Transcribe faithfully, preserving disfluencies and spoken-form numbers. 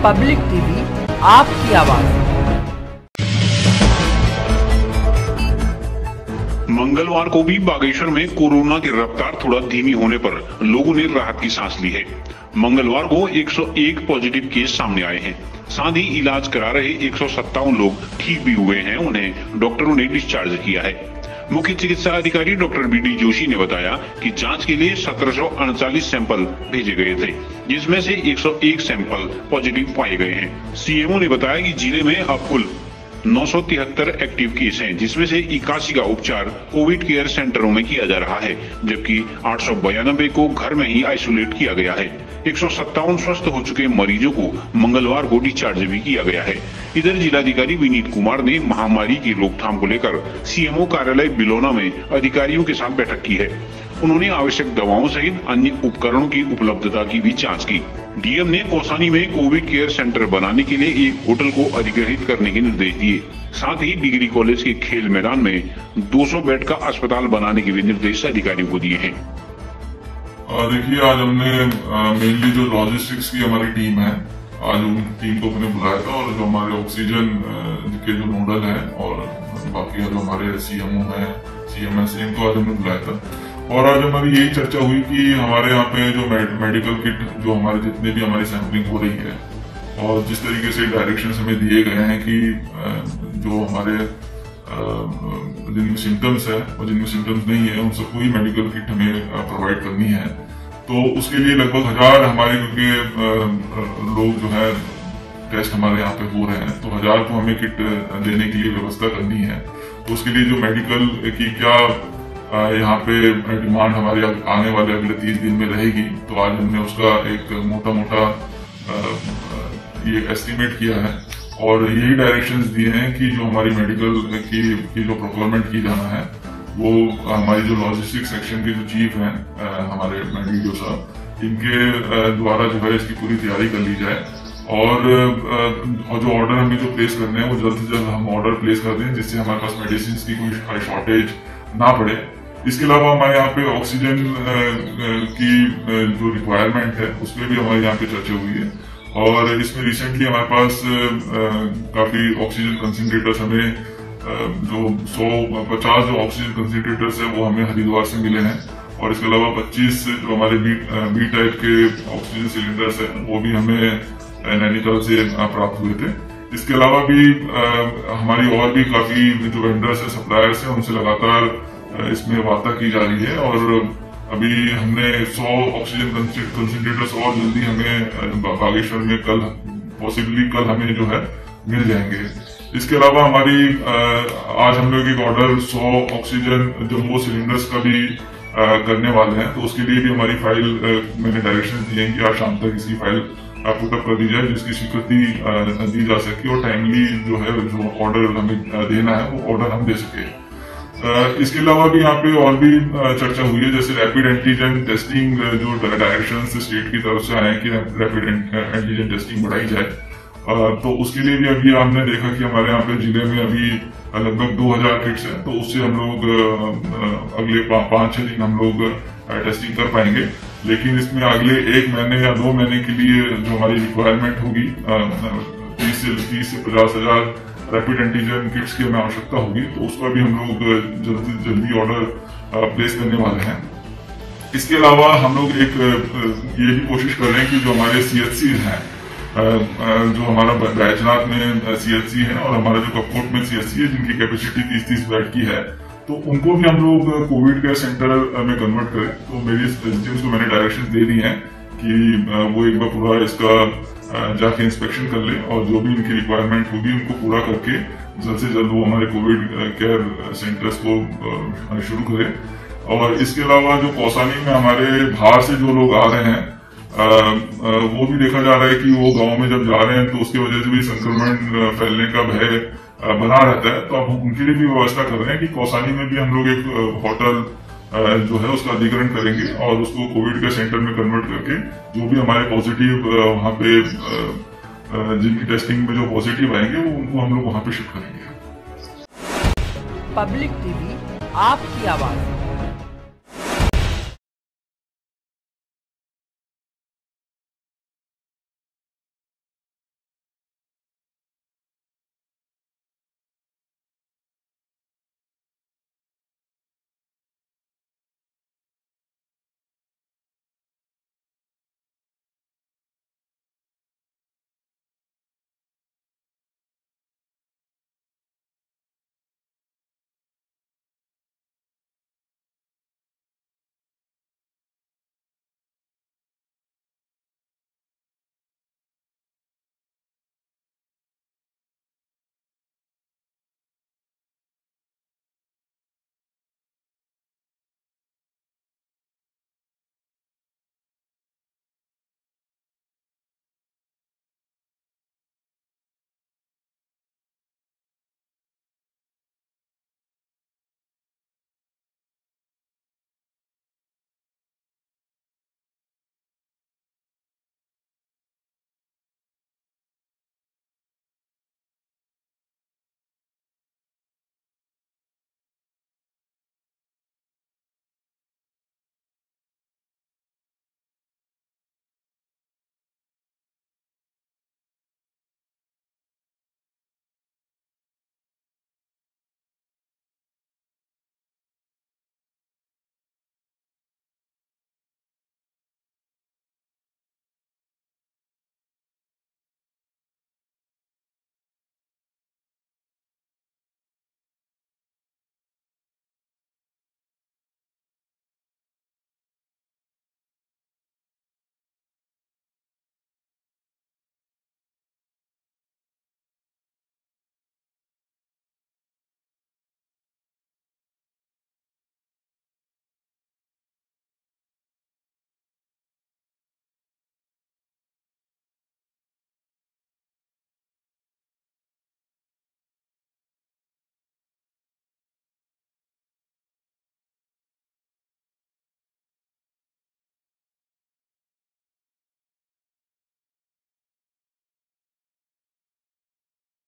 Public TV, आपकी आवाज। मंगलवार को भी बागेश्वर में कोरोना की रफ्तार थोड़ा धीमी होने पर लोगों ने राहत की सांस ली है। मंगलवार को एक सौ एक पॉजिटिव केस सामने आए हैं। साथ ही इलाज करा रहे एक सौ सत्तावन लोग ठीक भी हुए हैं। उन्हें डॉक्टरों ने डिस्चार्ज किया है। मुख्य चिकित्सा अधिकारी डॉक्टर बी डी जोशी ने बताया कि जांच के लिए सत्रह सौ अड़तालीस सैंपल भेजे गए थे, जिसमें से एक सौ एक सैंपल पॉजिटिव पाए गए हैं। सीएमओ ने बताया कि जिले में अब कुल नौ सौ तिहत्तर एक्टिव केस हैं, जिसमें से इक्यासी का उपचार कोविड केयर सेंटरों में किया जा रहा है, जबकि आठ सौ बयानबे को घर में ही आइसोलेट किया गया है। एक सौ सत्तावन स्वस्थ हो चुके मरीजों को मंगलवार को डिस्चार्ज भी किया गया है। इधर जिलाधिकारी विनीत कुमार ने महामारी की रोकथाम को लेकर सीएमओ कार्यालय बिलोना में अधिकारियों के साथ बैठक की है। उन्होंने आवश्यक दवाओं सहित अन्य उपकरणों की उपलब्धता की भी जांच की। डीएम ने कौसानी में कोविड केयर सेंटर बनाने के लिए एक होटल को अधिग्रहित करने के निर्देश दिए। साथ ही डिग्री कॉलेज के खेल मैदान में दो सौ बेड का अस्पताल बनाने के भी निर्देश अधिकारियों को दिए हैं। देखिए, आज हमने मेनली जो लॉजिस्टिक्स की हमारी टीम है, आज उन टीम को हमने बुलाया था, और जो हमारे ऑक्सीजन के जो नोडल है और बाकी जो हमारे सीएमओ है, सीएमएस, इनको आज हमने बुलाया था। और आज हमारी यही चर्चा हुई कि हमारे यहाँ पे जो मेडिकल किट, जो हमारे जितने भी हमारी सैंपलिंग हो रही है, और जिस तरीके से डायरेक्शंस हमें दिए गए हैं कि जो हमारे जिनमें सिम्टम्स है और जिनमें सिम्टम्स नहीं है, उन सबको ही मेडिकल किट हमें प्रोवाइड करनी है। तो उसके लिए लगभग हजार हमारे, क्योंकि लोग जो है टेस्ट हमारे यहाँ पे हो रहे हैं, तो हजार को हमें किट देने के लिए व्यवस्था करनी है। तो उसके लिए जो मेडिकल की क्या यहाँ पे डिमांड हमारे आने वाले अगले तीस दिन में रहेगी, तो आज हमने उसका एक मोटा मोटा ये एस्टिमेट किया है, और यही डायरेक्शंस दिए हैं कि जो हमारी मेडिकल की, की जो प्रोक्योरमेंट की जाना है, वो हमारी जो लॉजिस्टिक सेक्शन के जो चीफ हैं हमारे मैनेजर साहब, इनके द्वारा जो है इसकी पूरी तैयारी कर ली जाए। और जो ऑर्डर हमें जो प्लेस करने हैं, वो जल्द से जल्द हम ऑर्डर प्लेस कर दें, जिससे हमारे पास मेडिसिन की कोई शॉर्टेज ना पड़े। इसके अलावा हमारे यहाँ पे ऑक्सीजन की जो रिक्वायरमेंट है, उस पर भी हमारे यहाँ पे चर्चा हुई है। और इसमें रिसेंटली हमारे पास काफी ऑक्सीजन कंसंट्रेटर्स हमें जो सौ पचास जो ऑक्सीजन कंसंट्रेटर्स है वो हमें हरिद्वार से मिले हैं, और इसके अलावा पच्चीस जो हमारे बी बी टाइप के ऑक्सीजन सिलेंडर्स है, वो भी हमें नैनीताल से प्राप्त हुए थे। इसके अलावा भी हमारी और भी काफी जो वेंडर्स है, सप्लायर्स है, उनसे लगातार इसमें वार्ता की जा रही है। और अभी हमने सौ ऑक्सीजन कंसंट्रेटर्स और जल्दी हमें बागेश्वर में कल, पॉसिबली कल हमें जो है मिल जाएंगे। इसके अलावा हमारी आज हम लोग एक ऑर्डर सौ ऑक्सीजन जम्बो सिलेंडर्स का भी करने वाले हैं, तो उसके लिए भी हमारी फाइल मैंने डायरेक्शन दिए हैं कि आज शाम तक इसकी फाइल पुटअप कर दी जाए, जिसकी स्वीकृति दी जा सके और टाइमली जो है जो ऑर्डर हमें देना है वो ऑर्डर हम दे सके। इसके अलावा भी यहाँ पे और भी चर्चा हुई है, जैसे रैपिड एंटीजन टेस्टिंग जो डायरेक्शन स्टेट की तरफ से आए कि रैपिड एंटीजन टेस्टिंग बढ़ाई जाए, तो उसके लिए भी अभी हमने देखा कि हमारे यहाँ पे जिले में अभी लगभग दो हजार किट्स हैं, तो उससे हम लोग अगले पाँच छह दिन हम लोग टेस्टिंग कर पाएंगे। लेकिन इसमें अगले एक महीने या दो महीने के लिए जो हमारी रिक्वायरमेंट होगी, तीस से तीस से पचास हजार रैपिड एंटीजन किट्स की हमें आवश्यकता होगी, तो उसका भी हम लोग जल्दी जल्दी ऑर्डर प्लेस करने वाले हैं। इसके अलावा हम लोग एक ये भी कोशिश कर रहे हैं कि जो हमारे सीएचसी हैं, जो हमारा बैजनाथ में सीएचसी है और हमारा जो कपकोट में सीएचसी है, जिनकी कैपेसिटी तीस तीस बेड की है, तो उनको भी हम लोग कोविड केयर सेंटर में कन्वर्ट करें। तो मेरी एसडीएम्स को मैंने डायरेक्शन दे दी हैं कि वो एक बार पूरा इसका जाके इंस्पेक्शन कर ले, और जो भी इनकी रिक्वायरमेंट होगी उनको पूरा करके जल्द से जल्द वो हमारे कोविड केयर सेंटर्स को शुरू करें। और इसके अलावा जो कौसानी में हमारे बाहर से जो लोग आ रहे हैं, आ, आ, वो भी देखा जा रहा है कि वो गांव में जब जा रहे हैं तो उसकी वजह से भी संक्रमण फैलने का भय बना रहता है। तो अब हम उनके लिए भी व्यवस्था कर रहे हैं कि कौसानी में भी हम लोग एक होटल जो है उसका अधिग्रहण करेंगे और उसको कोविड के सेंटर में कन्वर्ट करके जो भी हमारे पॉजिटिव वहाँ पे जिनकी टेस्टिंग में जो पॉजिटिव आएंगे वो उनको हम लोग वहाँ पे शिफ्ट करेंगे। पब्लिक टीवी, आपकी आवाज।